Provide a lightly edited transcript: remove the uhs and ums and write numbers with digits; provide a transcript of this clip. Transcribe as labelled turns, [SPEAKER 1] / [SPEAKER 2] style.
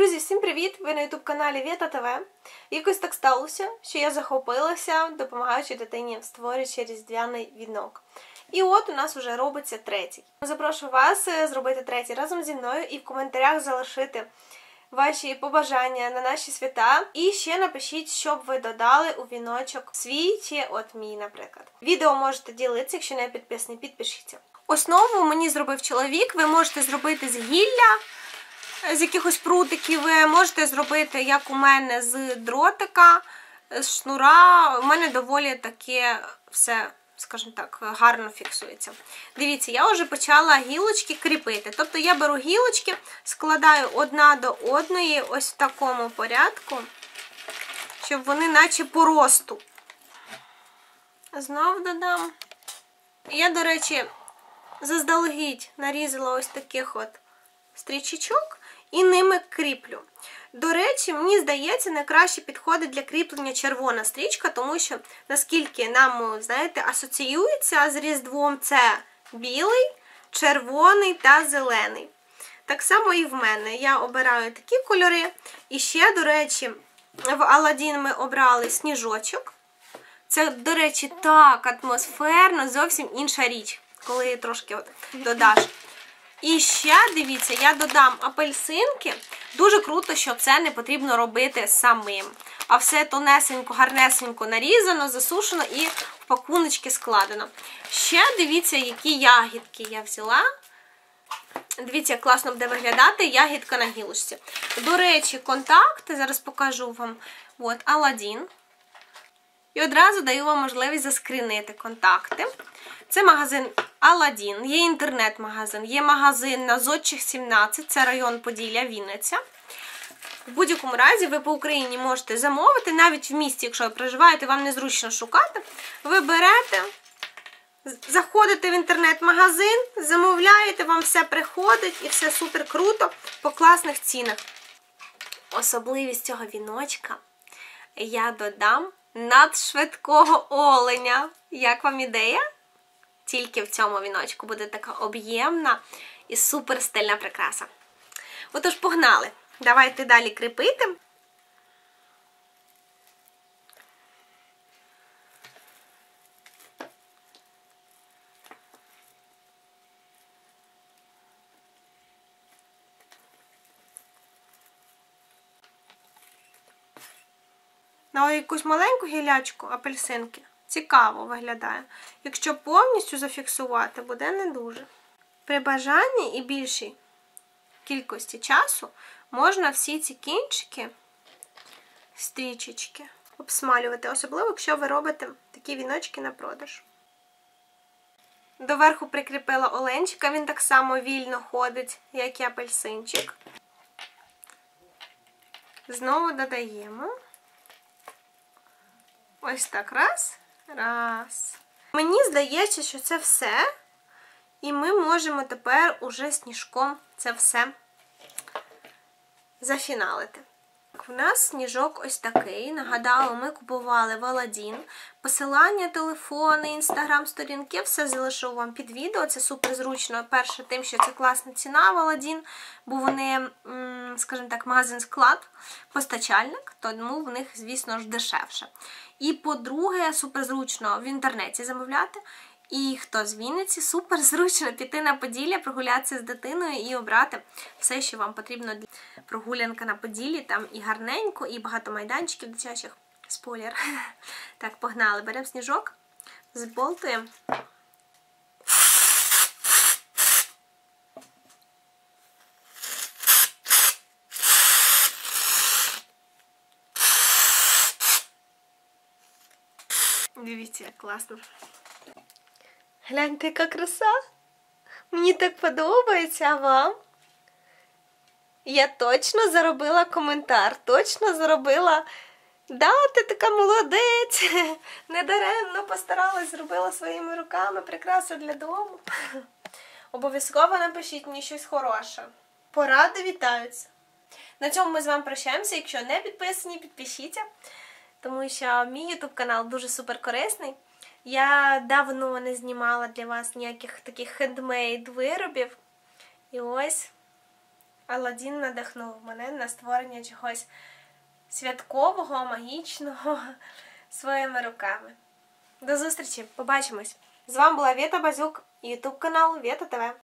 [SPEAKER 1] Друзі, всім привіт! Ви на ютуб-каналі Вєта ТВ. Якось так сталося, що я захопилася, допомагаючи дитині створюючи різдвяний вінок. І от у нас вже робиться третій. Запрошую вас зробити третій разом зі мною і в коментарях залишити ваші побажання на наші свята. І ще напишіть, що б ви додали у віночок свій чи от мій, наприклад. Відео можете ділитися, якщо не підписані, підпишіться. Основу мені зробив чоловік, ви можете зробити з гілля, з якихось прутиків, ви можете зробити, як у мене, з дротика, з шнура. У мене доволі таке все, скажімо так, гарно фіксується. Дивіться, я вже почала гілочки кріпити. Тобто я беру гілочки, складаю одна до одної, ось в такому порядку, щоб вони наче по росту. Знов додам. Я, до речі, заздалегідь нарізала ось таких от стрічечок і ними кріплю. До речі, мені здається, найкраще підходить для кріплення червона стрічка, тому що, наскільки нам, знаєте, асоціюється з Різдвом, це білий, червоний та зелений. Так само і в мене. Я обираю такі кольори. І ще, до речі, в Аладдін ми обрали сніжочок. Це, до речі, так атмосферно, зовсім інша річ, коли трошки от додаш. І ще, дивіться, я додам апельсинки. Дуже круто, що це не потрібно робити самим. А все тонесенько, гарнесенько нарізано, засушено і в пакуночки складено. Ще дивіться, які ягідки я взяла. Дивіться, як класно буде виглядати ягідка на гілочці. До речі, контакти, зараз покажу вам. От, Аладдін. І одразу даю вам можливість заскрінити контакти. Це магазин Аладдін, є інтернет-магазин, є магазин на Зодчих 17, це район Поділля, Вінниця. В будь-якому разі ви по Україні можете замовити, навіть в місті, якщо ви проживаєте, вам незручно шукати. Ви берете, заходите в інтернет-магазин, замовляєте, вам все приходить і все супер круто по класних цінах. Особливість цього віночка я додам надшвидкого оленя. Як вам ідея? Тільки в цьому віночку буде така об'ємна і супер стильна прикраса. Отож, погнали! Давайте далі кріпити. На якусь маленьку гілячку апельсинки цікаво виглядає. Якщо повністю зафіксувати, буде не дуже. При бажанні і більшій кількості часу можна всі ці кінчики, стрічечки, обсмалювати. Особливо, якщо ви робите такі віночки на продаж. Доверху прикріпила оленчика, він так само вільно ходить, як і апельсинчик. Знову додаємо. Ось так, раз. Раз. Мені здається, що це все. І ми можемо тепер уже сніжком це все зафіналити. У нас сніжок ось такий. Нагадаю, ми купували в Аладдін. Посилання, телефони, інстаграм-сторінки, все залишу вам під відео. Це супер зручно. Перше, тим, що це класна ціна в Аладдін, бо вони, скажімо так, магазин-склад, постачальник, тому в них, звісно ж, дешевше. І, по-друге, супер зручно в інтернеті замовляти. І хто з Вінниці, супер зручно піти на Поділля, прогулятися з дитиною і обрати все, що вам потрібно для прогулянка на Поділлі. Там і гарненько, і багато майданчиків дитячих. Спойлер. Так, погнали. Беремо сніжок, зболтуємо. Дивіться, як класно. Гляньте, яка краса. Мені так подобається, а вам? Я точно заробила коментар, точно заробила. Да, ти така молодець. Недаремно постаралась, зробила своїми руками прикрасу для дому. Обов'язково напишіть мені щось хороше. Поради вітаються. На цьому ми з вами прощаємося. Якщо не підписані, підпишіться. Тому що мій ютуб-канал дуже супер корисний. Я давно не знімала для вас ніяких таких хендмейд виробів. І ось Аладдін надихнув мене на створення чогось святкового, магічного своїми руками. До зустрічі, побачимось! З вами була Вєта Базюк, ютуб канал Вєта ТВ.